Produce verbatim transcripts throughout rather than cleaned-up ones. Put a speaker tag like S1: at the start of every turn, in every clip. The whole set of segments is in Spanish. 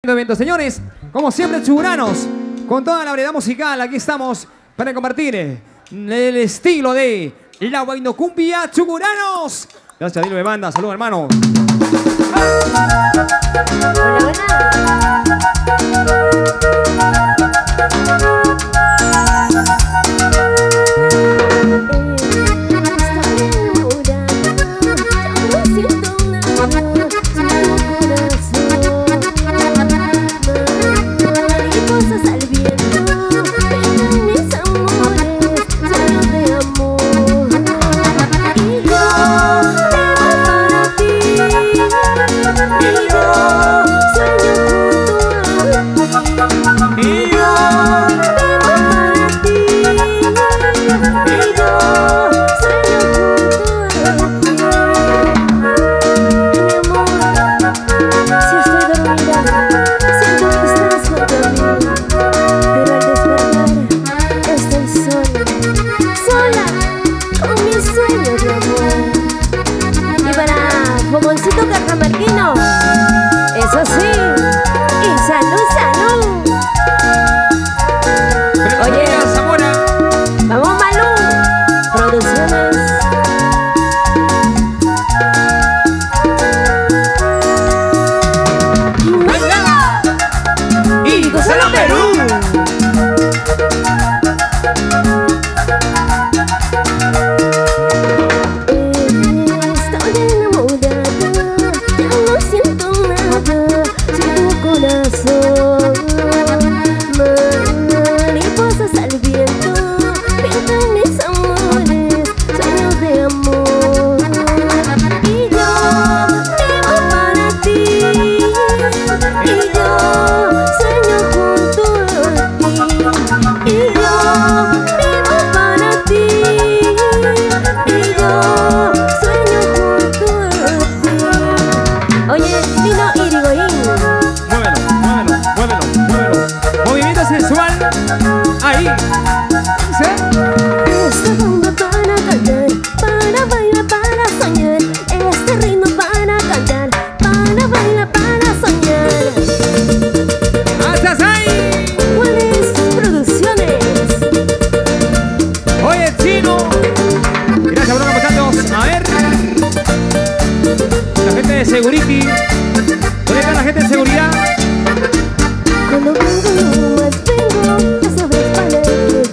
S1: evento, señores, como siempre, churanos, con toda la variedad musical, aquí estamos para compartir el estilo de la Huaynocumbia Chuguranos. Gracias, Dilo de Banda, saludos, hermano.
S2: Hola, hola. Eso sí, y salud, salud. Oye,
S1: Zamora.
S2: Vamos, Malú. Producciones.
S1: Y Gozalo Perú.
S2: Mariposas al viento, pintan mis amores, sueños de amor. Y yo vivo para ti, y yo sueño junto a ti. Y yo vivo para ti, y yo sueño junto a ti. Oye, Lino Irigoyen.
S1: Movimiento sensual. Ahí. ¿Sí?
S2: Este ritmo para cantar, para bailar, para soñar. Este ritmo para cantar, para bailar, para soñar.
S1: ¡Hasta ahí!
S2: ¿Cuáles producciones?
S1: Oye, Chino. Gracias por acompañarnos. A ver. La gente de Security. ¿Dónde está la gente de seguridad?
S2: Cuando vengo, no más vengo, ya sabes cuál es.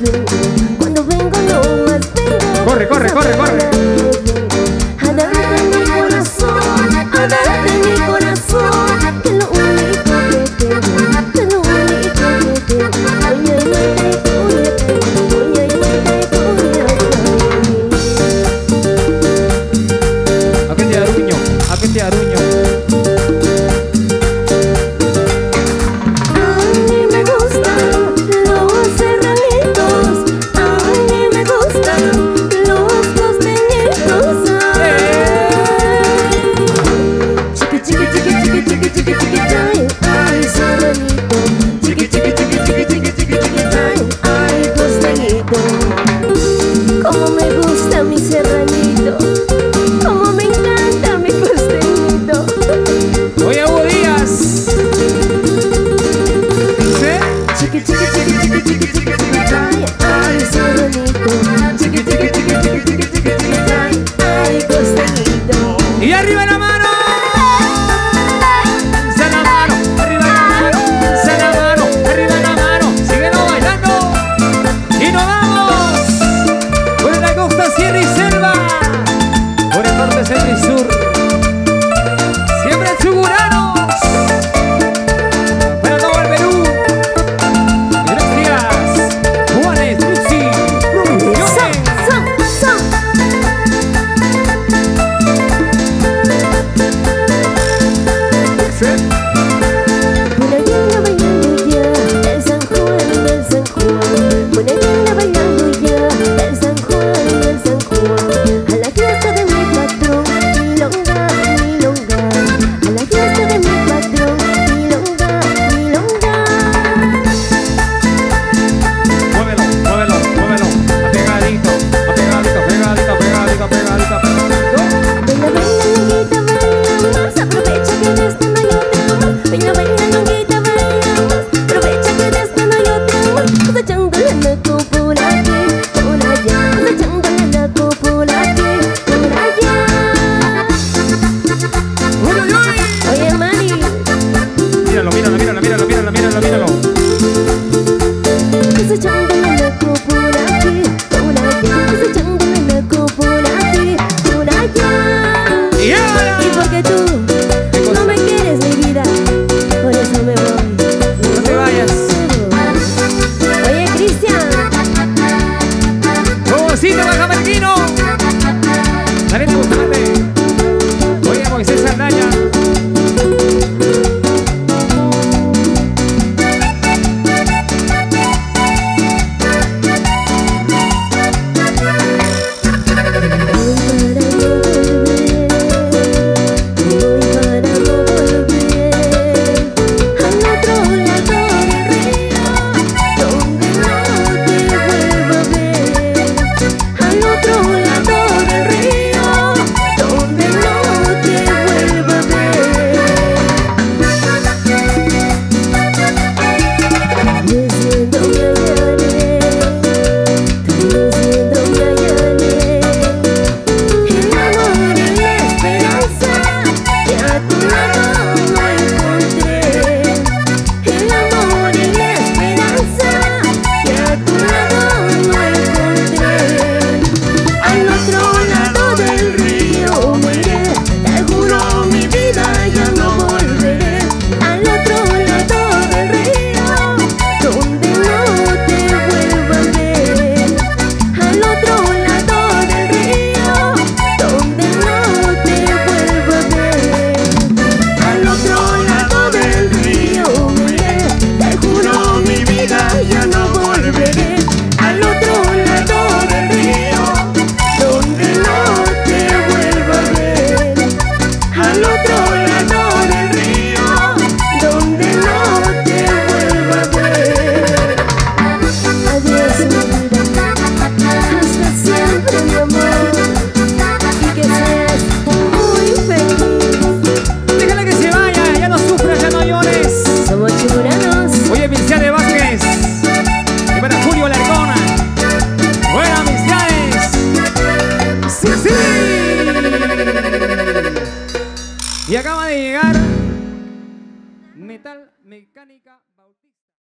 S1: Y acaba de llegar Metal Mecánica Bautista.